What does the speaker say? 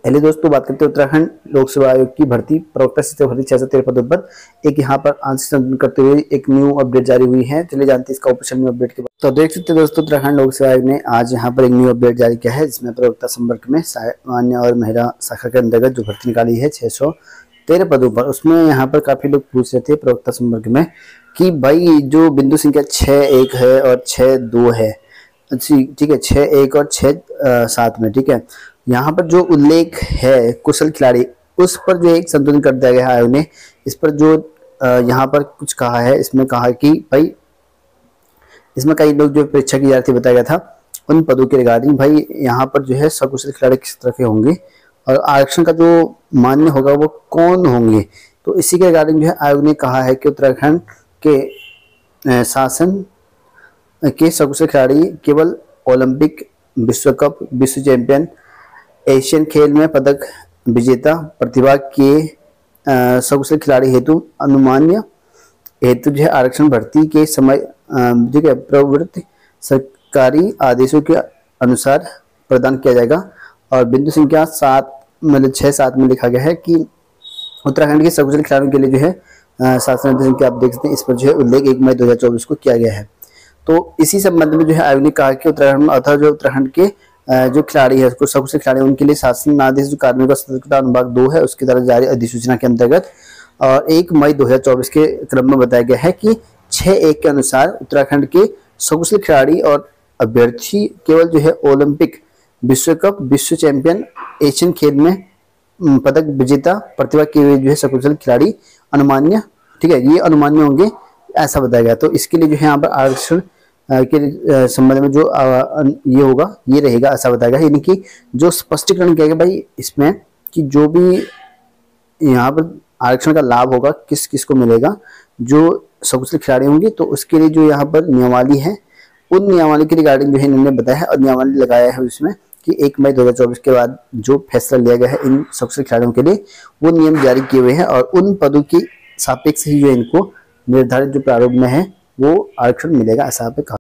पहले दोस्तों बात करते हैं उत्तराखंड लोक सेवा आयोग की भर्ती प्रवक्ता से भर्ती 613 पदों पर एक यहाँ पर आंशिक संशोधन करते हुए एक न्यू अपडेट जारी हुई है। चलिए जानते हैं इसका ऑफिशियल न्यू अपडेट के बाद। तो देख सकते हैं दोस्तों, उत्तराखंड लोक सेवा आयोग ने आज यहाँ पर एक न्यू अपडेट जारी किया है, जिसमें प्रवक्ता संपर्क में सामान्य और महिला शाखा के अंतर्गत जो भर्ती निकाली है 613 पदों पर, उसमें यहाँ पर काफी लोग पूछ रहे थे प्रवक्ता संपर्क में कि भाई जो बिंदु संख्या 6.1 है और 6.2 है, ठीक है, 6.1 और 6.7 में, ठीक है, यहाँ पर जो उल्लेख है कुशल खिलाड़ी, उस पर जो एक संशोधन कर दिया गया है आयोग ने। इस पर जो यहाँ पर कुछ कहा है, इसमें कहा कि भाई इसमें कई लोग जो परीक्षा की जाती बताया गया था उन पदों के रिगार्डिंग, भाई यहाँ पर जो है सकुशल खिलाड़ी किस तरह के होंगे और आरक्षण का जो मान्य होगा वो कौन होंगे। तो इसी के रिगार्डिंग जो है आयोग ने कहा है कि उत्तराखंड के शासन के सकुशल खिलाड़ी केवल ओलंपिक, विश्व कप, विश्व चैंपियन, एशियन खेल में पदक विजेता प्रतिभा के सकुशल खिलाड़ी हेतु अनुमान्य हेतु जो है आरक्षण भर्ती के समय ठीक है प्रवृत्ति सरकारी आदेशों के अनुसार प्रदान किया जाएगा। और बिंदु संख्या 7 मतलब 6.7 में लिखा गया है कि उत्तराखंड के सकुशल खिलाड़ियों के लिए जो है शासन संख्या आप देख सकते हैं, इस पर जो है उल्लेख 1 मई 2024 को किया गया है। तो इसी संबंध में जो है आयोग ने कहा कि उत्तराखंड अथवा जो उत्तराखंड के जो खिलाड़ी है उसको सकुशल खिलाड़ी उनके लिए शासन आदेश जो कार्मिक और सतर्कता अनुभाग 2 है उसके द्वारा जारी अधिसूचना के अंतर्गत और 1 मई 2024 के क्रम में बताया गया है कि 6.1 के अनुसार उत्तराखंड के सकुशल खिलाड़ी और अभ्यर्थी केवल जो है ओलंपिक, विश्व कप, विश्व चैंपियन, एशियन खेल में पदक विजेता प्रतिभा के जो है सकुशल खिलाड़ी अनुमान्य, ठीक है, ये अनुमान्य होंगे, ऐसा बताया गया। तो इसके लिए जो है यहाँ पर आरक्षण के संबंध में जो ये होगा ये रहेगा, ऐसा बताया गया। यानी कि जो स्पष्टीकरण किया गया भाई इसमें कि जो भी यहाँ पर आरक्षण का लाभ होगा किस किस को मिलेगा, जो सकुशल खिलाड़ी होंगे, तो उसके लिए जो यहाँ पर नियमावली है उन नियमावली के रिगार्डिंग जो है इन्होंने बताया है और नियमावली लगाया है इसमें कि 1 मई 2024 के बाद जो फैसला लिया गया है इन सकुशल खिलाड़ियों के लिए वो नियम जारी किए हुए हैं और उन पदों के सापेक्ष ही जो इनको निर्धारित जो प्रारूप में है वो आरक्षण मिलेगा, ऐसा पे कहा।